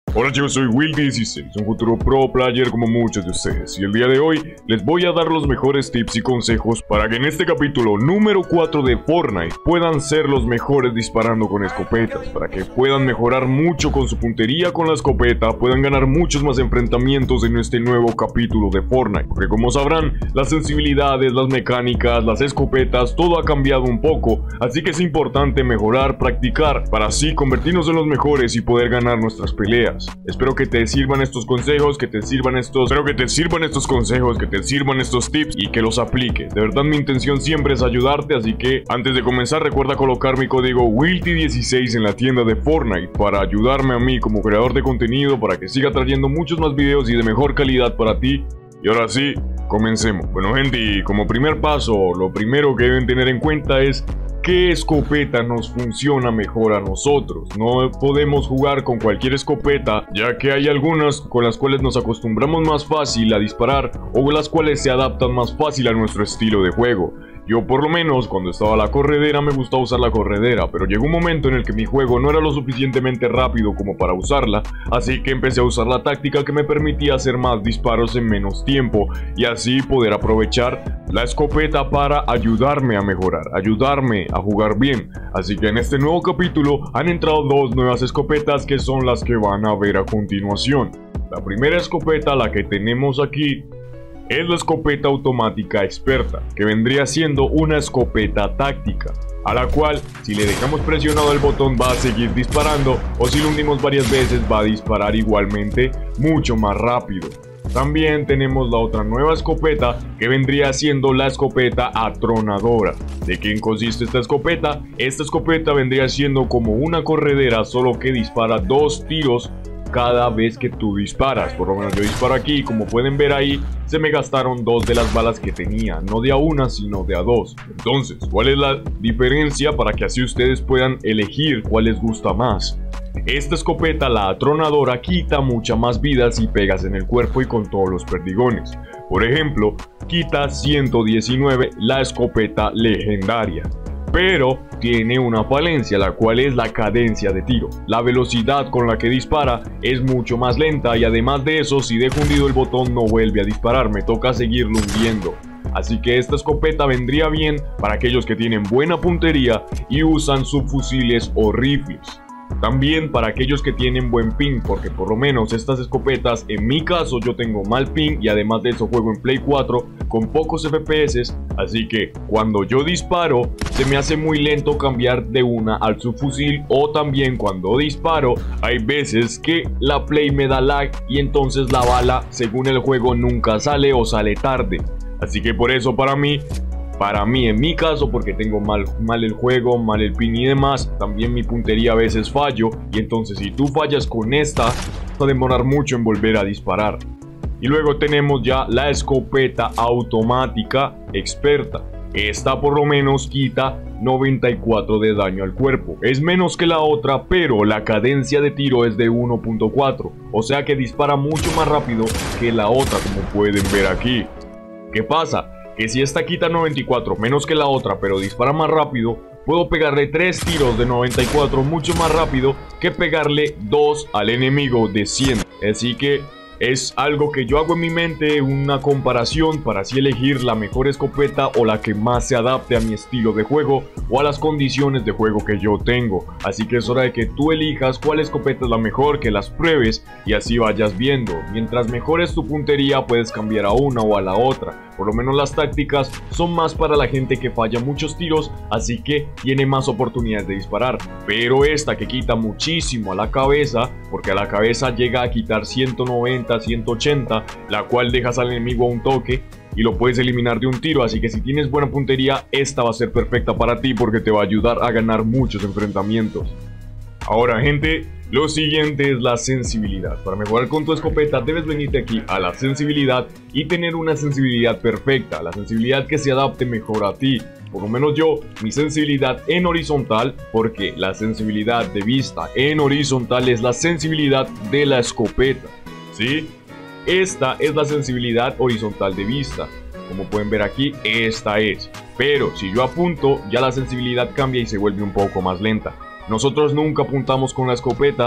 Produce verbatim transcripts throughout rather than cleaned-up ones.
Hola chicos, soy Will dieciséis, un futuro pro player como muchos de ustedes, y el día de hoy les voy a dar los mejores tips y consejos para que en este capítulo número cuatro de Fortnite puedan ser los mejores disparando con escopetas, para que puedan mejorar mucho con su puntería con la escopeta, puedan ganar muchos más enfrentamientos en este nuevo capítulo de Fortnite, porque como sabrán, las sensibilidades, las mecánicas, las escopetas, todo ha cambiado un poco, así que es importante mejorar, practicar, para así convertirnos en los mejores y poder ganar nuestras peleas. Espero que te sirvan estos consejos, que te sirvan estos... Espero que te sirvan estos consejos, que te sirvan estos tips y que los apliques. De verdad mi intención siempre es ayudarte, así que antes de comenzar recuerda colocar mi código Will dieciséis en la tienda de Fortnite para ayudarme a mí como creador de contenido, para que siga trayendo muchos más videos y de mejor calidad para ti. Y ahora sí, comencemos. Bueno gente, y como primer paso, lo primero que deben tener en cuenta es ¿qué escopeta nos funciona mejor a nosotros? No podemos jugar con cualquier escopeta, ya que hay algunas con las cuales nos acostumbramos más fácil a disparar o las cuales se adaptan más fácil a nuestro estilo de juego. Yo por lo menos cuando estaba la corredera me gustaba usar la corredera, pero llegó un momento en el que mi juego no era lo suficientemente rápido como para usarla, así que empecé a usar la táctica que me permitía hacer más disparos en menos tiempo y así poder aprovechar la escopeta para ayudarme a mejorar, ayudarme a jugar bien. Así que en este nuevo capítulo han entrado dos nuevas escopetas que son las que van a ver a continuación. La primera escopeta, la que tenemos aquí, es la escopeta automática experta, que vendría siendo una escopeta táctica, a la cual si le dejamos presionado el botón va a seguir disparando, o si lo hundimos varias veces va a disparar igualmente mucho más rápido. También tenemos la otra nueva escopeta, que vendría siendo la escopeta atronadora. ¿De qué consiste esta escopeta? Esta escopeta vendría siendo como una corredera, solo que dispara dos tiros cada vez que tú disparas. Por lo menos yo disparo aquí y como pueden ver ahí, se me gastaron dos de las balas que tenía, no de a una sino de a dos. Entonces, ¿cuál es la diferencia para que así ustedes puedan elegir cuál les gusta más? Esta escopeta, la atronadora, quita mucha más vida si pegas en el cuerpo y con todos los perdigones. Por ejemplo, quita ciento diecinueve la escopeta legendaria, pero tiene una falencia, la cual es la cadencia de tiro. La velocidad con la que dispara es mucho más lenta y además de eso, si dejo hundido el botón no vuelve a disparar, me toca seguirlo hundiendo. Así que esta escopeta vendría bien para aquellos que tienen buena puntería y usan subfusiles o rifles. También para aquellos que tienen buen ping, porque por lo menos estas escopetas, en mi caso yo tengo mal ping y además de eso juego en Play cuatro con pocos F P S, así que cuando yo disparo se me hace muy lento cambiar de una al subfusil, o también cuando disparo hay veces que la Play me da lag y entonces la bala según el juego nunca sale o sale tarde. Así que por eso para mí Para mí, en mi caso, porque tengo mal, mal el juego, mal el pin y demás, también mi puntería a veces fallo, y entonces si tú fallas con esta, va a demorar mucho en volver a disparar. Y luego tenemos ya la escopeta automática experta. Esta por lo menos quita noventa y cuatro de daño al cuerpo. Es menos que la otra, pero la cadencia de tiro es de uno punto cuatro, o sea que dispara mucho más rápido que la otra, como pueden ver aquí. ¿Qué pasa? Que si esta quita noventa y cuatro menos que la otra, pero dispara más rápido, puedo pegarle tres tiros de noventa y cuatro mucho más rápido que pegarle dos al enemigo de cien. Así que es algo que yo hago en mi mente, una comparación para así elegir la mejor escopeta o la que más se adapte a mi estilo de juego o a las condiciones de juego que yo tengo. Así que es hora de que tú elijas cuál escopeta es la mejor, que las pruebes y así vayas viendo. Mientras mejores tu puntería puedes cambiar a una o a la otra. Por lo menos las tácticas son más para la gente que falla muchos tiros, así que tiene más oportunidades de disparar. Pero esta que quita muchísimo a la cabeza, porque a la cabeza llega a quitar ciento noventa, ciento ochenta, la cual dejas al enemigo a un toque y lo puedes eliminar de un tiro. Así que si tienes buena puntería, esta va a ser perfecta para ti porque te va a ayudar a ganar muchos enfrentamientos. Ahora gente, lo siguiente es la sensibilidad. Para mejorar con tu escopeta debes venirte aquí a la sensibilidad y tener una sensibilidad perfecta, la sensibilidad que se adapte mejor a ti. Por lo menos yo, mi sensibilidad en horizontal, porque la sensibilidad de vista en horizontal es la sensibilidad de la escopeta, ¿sí? Esta es la sensibilidad horizontal de vista. Como pueden ver aquí, esta es. Pero si yo apunto, ya la sensibilidad cambia y se vuelve un poco más lenta. Nosotros nunca apuntamos con la escopeta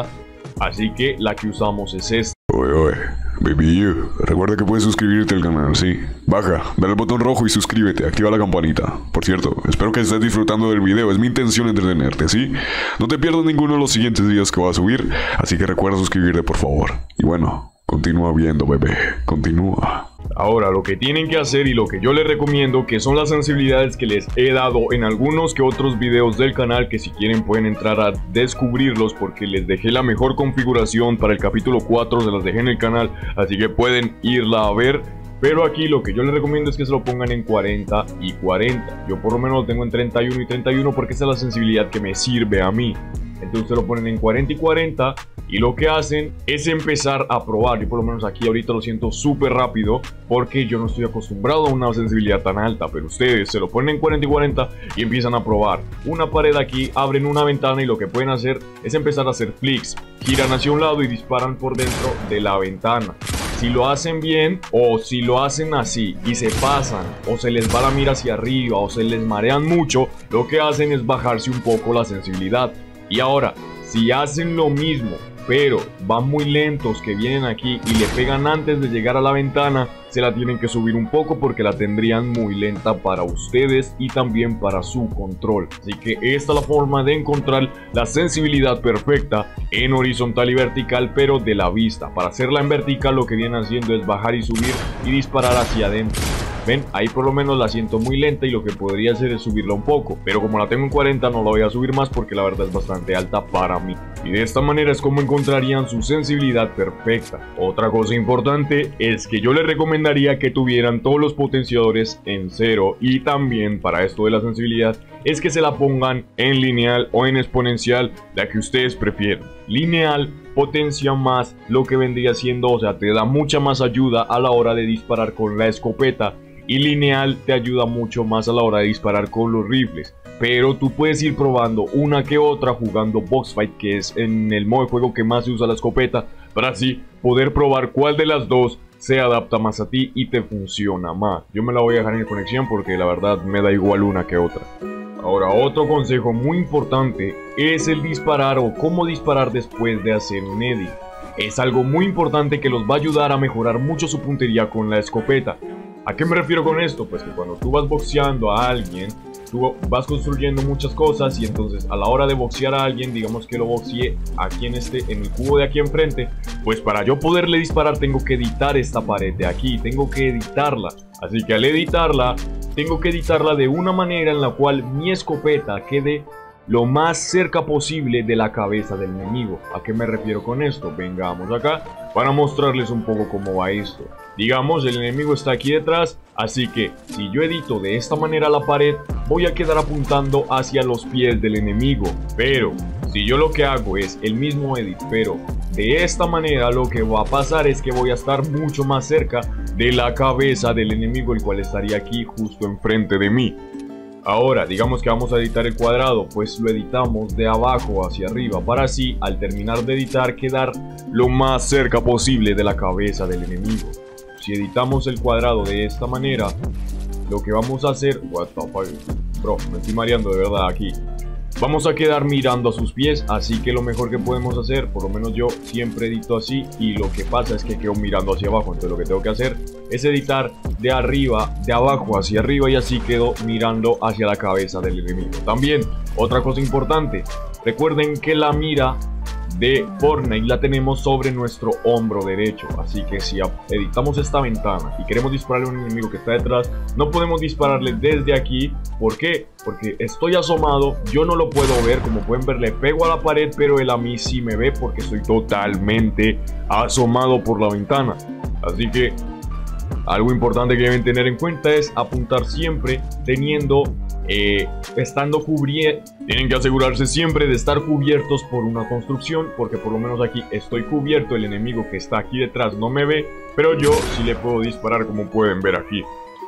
Así que la que usamos es esta. Oye, oye, baby you, recuerda que puedes suscribirte al canal, ¿sí? Baja, dale al botón rojo y suscríbete, activa la campanita. Por cierto, espero que estés disfrutando del video, es mi intención entretenerte, ¿sí? No te pierdas ninguno de los siguientes videos que voy a subir, así que recuerda suscribirte por favor. Y bueno, continúa viendo, bebé, continúa. Ahora, lo que tienen que hacer y lo que yo les recomiendo, que son las sensibilidades que les he dado en algunos que otros videos del canal, que si quieren pueden entrar a descubrirlos porque les dejé la mejor configuración para el capítulo cuatro, se las dejé en el canal, así que pueden irla a ver. Pero aquí lo que yo les recomiendo es que se lo pongan en cuarenta y cuarenta. Yo por lo menos lo tengo en treinta y uno y treinta y uno porque esa es la sensibilidad que me sirve a mí. Entonces se lo ponen en cuarenta y cuarenta y lo que hacen es empezar a probar. Yo por lo menos aquí ahorita lo siento súper rápido porque yo no estoy acostumbrado a una sensibilidad tan alta. Pero ustedes se lo ponen en cuarenta y cuarenta y empiezan a probar una pared aquí, abren una ventana y lo que pueden hacer es empezar a hacer flicks. Giran hacia un lado y disparan por dentro de la ventana. Si lo hacen bien o si lo hacen así y se pasan o se les va la mira hacia arriba o se les marean mucho, lo que hacen es bajarse un poco la sensibilidad. Y ahora, si hacen lo mismo, pero van muy lentos que vienen aquí y le pegan antes de llegar a la ventana, se la tienen que subir un poco porque la tendrían muy lenta para ustedes y también para su control. Así que esta es la forma de encontrar la sensibilidad perfecta en horizontal y vertical, pero de la vista. Para hacerla en vertical lo que vienen haciendo es bajar y subir y disparar hacia adentro. Ven, ahí por lo menos la siento muy lenta y lo que podría hacer es subirla un poco, pero como la tengo en cuarenta no la voy a subir más porque la verdad es bastante alta para mí. Y de esta manera es como encontrarían su sensibilidad perfecta. Otra cosa importante es que yo les recomendaría que tuvieran todos los potenciadores en cero, y también para esto de la sensibilidad es que se la pongan en lineal o en exponencial, la que ustedes prefieran. Lineal potencia más lo que vendría siendo, o sea, te da mucha más ayuda a la hora de disparar con la escopeta, y lineal te ayuda mucho más a la hora de disparar con los rifles. Pero tú puedes ir probando una que otra jugando Box Fight, que es en el modo de juego que más se usa la escopeta, para así poder probar cuál de las dos se adapta más a ti y te funciona más. Yo me la voy a dejar en conexión porque la verdad me da igual una que otra. Ahora, otro consejo muy importante es el disparar o cómo disparar después de hacer un edit. Es algo muy importante que los va a ayudar a mejorar mucho su puntería con la escopeta. ¿A qué me refiero con esto? Pues que cuando tú vas boxeando a alguien, tú vas construyendo muchas cosas y entonces a la hora de boxear a alguien, digamos que lo boxeé aquí en este, en el cubo de aquí enfrente, pues para yo poderle disparar tengo que editar esta pared de aquí, tengo que editarla. Así que al editarla, tengo que editarla de una manera en la cual mi escopeta quede lo más cerca posible de la cabeza del enemigo. ¿A qué me refiero con esto? Vengamos acá para mostrarles un poco cómo va esto. Digamos, el enemigo está aquí detrás, así que si yo edito de esta manera la pared, voy a quedar apuntando hacia los pies del enemigo. Pero si yo lo que hago es el mismo edit, pero de esta manera, lo que va a pasar es que voy a estar mucho más cerca de la cabeza del enemigo, el cual estaría aquí justo enfrente de mí. Ahora, digamos que vamos a editar el cuadrado, pues lo editamos de abajo hacia arriba, para así, al terminar de editar, quedar lo más cerca posible de la cabeza del enemigo. Si editamos el cuadrado de esta manera, lo que vamos a hacer... What the fuck? Bro, me estoy mareando de verdad aquí. Vamos a quedar mirando a sus pies, así que lo mejor que podemos hacer, por lo menos yo siempre edito así, y lo que pasa es que quedo mirando hacia abajo. Entonces lo que tengo que hacer es editar de arriba, de abajo hacia arriba, y así quedo mirando hacia la cabeza del enemigo. También, otra cosa importante, recuerden que la mira de Fortnite la tenemos sobre nuestro hombro derecho, así que si editamos esta ventana y queremos dispararle a un enemigo que está detrás, no podemos dispararle desde aquí. ¿Por qué? Porque estoy asomado, yo no lo puedo ver, como pueden ver le pego a la pared, pero él a mí sí me ve porque estoy totalmente asomado por la ventana. Así que algo importante que deben tener en cuenta es apuntar siempre teniendo Eh, estando cubiertos. Tienen que asegurarse siempre de estar cubiertos por una construcción, porque por lo menos aquí estoy cubierto, el enemigo que está aquí detrás no me ve, pero yo sí le puedo disparar, como pueden ver aquí.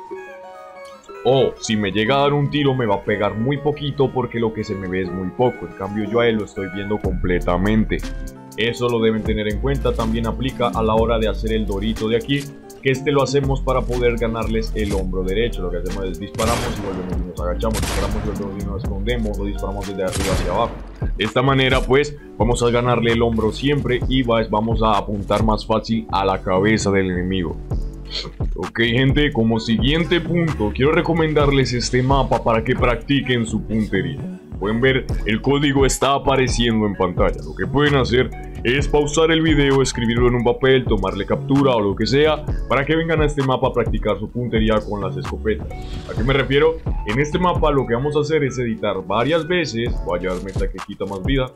O si me llega a dar un tiro me va a pegar muy poquito porque lo que se me ve es muy poco, en cambio yo a él lo estoy viendo completamente. Eso lo deben tener en cuenta. También aplica a la hora de hacer el dorito de aquí, que este lo hacemos para poder ganarles el hombro derecho. Lo que hacemos es disparamos y volvemos y nos agachamos, disparamos y volvemos y nos escondemos, o disparamos desde arriba hacia abajo. De esta manera pues vamos a ganarle el hombro siempre y vamos a apuntar más fácil a la cabeza del enemigo. Ok gente, como siguiente punto quiero recomendarles este mapa para que practiquen su puntería. Pueden ver, el código está apareciendo en pantalla. Lo que pueden hacer es pausar el video, escribirlo en un papel, tomarle captura o lo que sea, para que vengan a este mapa a practicar su puntería con las escopetas. ¿A qué me refiero? En este mapa lo que vamos a hacer es editar varias veces. Voy a llevarme esta que quita más vida.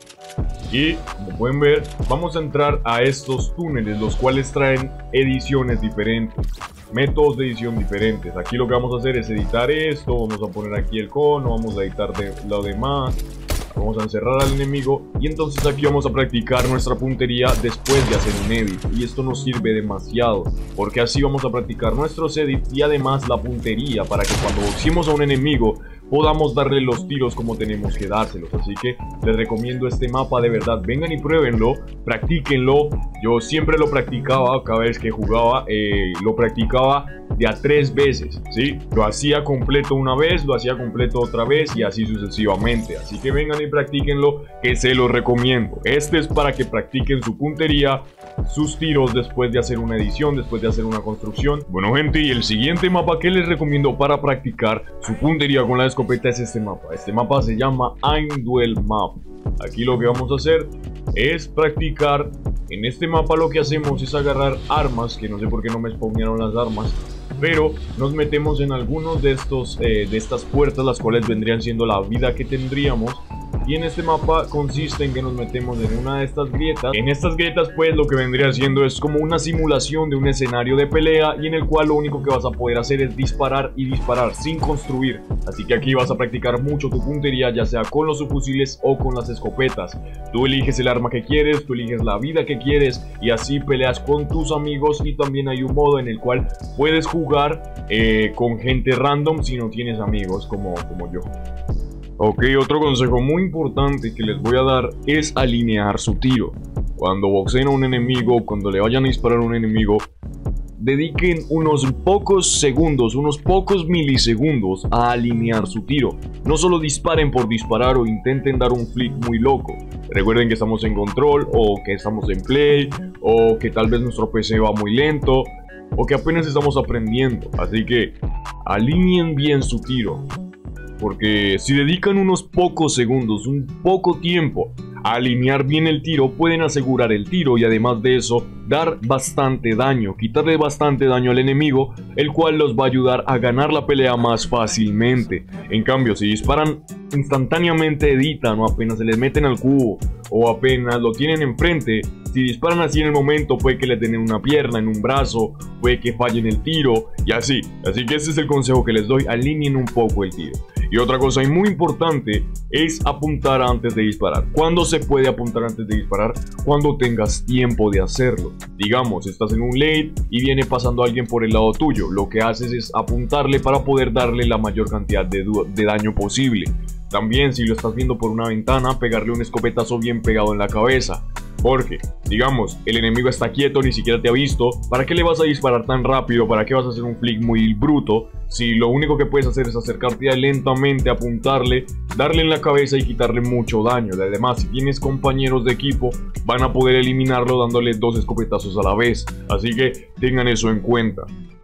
Y como pueden ver, vamos a entrar a estos túneles, los cuales traen ediciones diferentes, métodos de edición diferentes. Aquí lo que vamos a hacer es editar esto, vamos a poner aquí el cono, vamos a editar de lo demás, vamos a encerrar al enemigo y entonces aquí vamos a practicar nuestra puntería después de hacer un edit. Y esto nos sirve demasiado porque así vamos a practicar nuestros edits y además la puntería para que cuando boxeemos a un enemigo podamos darle los tiros como tenemos que dárselos. Así que les recomiendo este mapa, de verdad, vengan y pruébenlo, practíquenlo. Yo siempre lo practicaba, cada vez que jugaba, eh, lo practicaba de a tres veces, ¿sí? Lo hacía completo una vez, lo hacía completo otra vez y así sucesivamente. Así que vengan y practíquenlo, que se los recomiendo. Este es para que practiquen su puntería, sus tiros después de hacer una edición, después de hacer una construcción. Bueno gente, y el siguiente mapa que les recomiendo para practicar su puntería con la escopeta es este mapa. Este mapa se llama Heimduell Map. Aquí lo que vamos a hacer es practicar. En este mapa lo que hacemos es agarrar armas, que no sé por qué no me spawnearon las armas, pero nos metemos en algunos de estos eh, de estas puertas, las cuales vendrían siendo la vida que tendríamos. Y en este mapa consiste en que nos metemos en una de estas grietas. En estas grietas pues lo que vendría siendo es como una simulación de un escenario de pelea, y en el cual lo único que vas a poder hacer es disparar y disparar sin construir. Así que aquí vas a practicar mucho tu puntería, ya sea con los subfusiles o con las escopetas. Tú eliges el arma que quieres, tú eliges la vida que quieres y así peleas con tus amigos. Y también hay un modo en el cual puedes jugar eh, con gente random si no tienes amigos como, como yo. Ok, otro consejo muy importante que les voy a dar es alinear su tiro. Cuando boxeen a un enemigo, cuando le vayan a disparar a un enemigo, dediquen unos pocos segundos, unos pocos milisegundos a alinear su tiro. No solo disparen por disparar o intenten dar un flick muy loco. Recuerden que estamos en control, o que estamos en play, o que tal vez nuestro P C va muy lento, o que apenas estamos aprendiendo. Así que alineen bien su tiro. Porque si dedican unos pocos segundos, un poco tiempo a alinear bien el tiro, pueden asegurar el tiro y además de eso dar bastante daño, quitarle bastante daño al enemigo, el cual los va a ayudar a ganar la pelea más fácilmente. En cambio, si disparan instantáneamente, editan o apenas se les meten al cubo o apenas lo tienen enfrente, si disparan así en el momento puede que les den en una pierna, en un brazo, puede que fallen el tiro y así. Así que ese es el consejo que les doy, alineen un poco el tiro. Y otra cosa muy importante es apuntar antes de disparar. ¿Cuándo se puede apuntar antes de disparar? Cuando tengas tiempo de hacerlo. Digamos, estás en un late y viene pasando alguien por el lado tuyo. Lo que haces es apuntarle para poder darle la mayor cantidad de, de daño posible. También, si lo estás viendo por una ventana, pegarle un escopetazo bien pegado en la cabeza. Porque, digamos, el enemigo está quieto, ni siquiera te ha visto. ¿Para qué le vas a disparar tan rápido? ¿Para qué vas a hacer un flick muy bruto? Si lo único que puedes hacer es acercarte lentamente, apuntarle, darle en la cabeza y quitarle mucho daño. Además, si tienes compañeros de equipo, van a poder eliminarlo dándole dos escopetazos a la vez. Así que tengan eso en cuenta.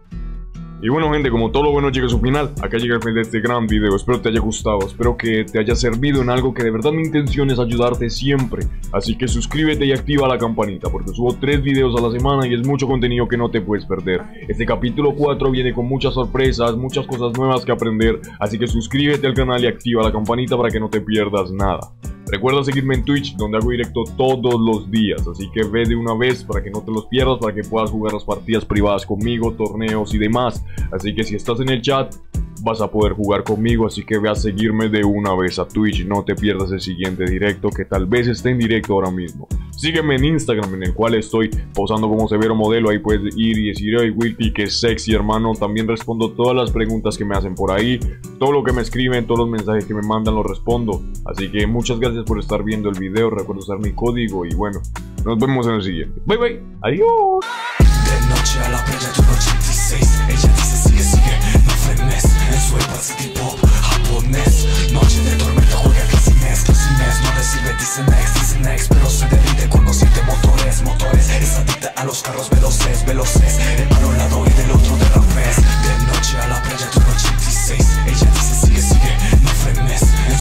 Y bueno gente, como todo lo bueno llega a su final, acá llega el final de este gran video. Espero te haya gustado, espero que te haya servido en algo, que de verdad mi intención es ayudarte siempre. Así que suscríbete y activa la campanita, porque subo tres videos a la semana y es mucho contenido que no te puedes perder. Este capítulo cuatro viene con muchas sorpresas, muchas cosas nuevas que aprender. Así que suscríbete al canal y activa la campanita para que no te pierdas nada. Recuerda seguirme en Twitch, donde hago directo todos los días, así que ve de una vez para que no te los pierdas, para que puedas jugar las partidas privadas conmigo, torneos y demás. Así que si estás en el chat, vas a poder jugar conmigo, así que ve a seguirme de una vez a Twitch. No te pierdas el siguiente directo, que tal vez esté en directo ahora mismo. Sígueme en Instagram, en el cual estoy posando como severo modelo. Ahí puedes ir y decir: hey Wilty, que sexy hermano. También respondo todas las preguntas que me hacen por ahí, todo lo que me escriben, todos los mensajes que me mandan los respondo. Así que muchas gracias por estar viendo el video. Recuerda usar mi código y bueno, Nos vemos en el siguiente. Bye bye. Adiós. De noche a la playa de un ochenta y seis. Ella dice sigue, sigue, no frenes. En su pase tipo japonés. Noche de tormenta, juega casi mes, casi mes. No le sirve, dice next, dice next. Pero se derrite cuando siente motores, motores. Es adicta a los carros veloces, veloces. El palo lado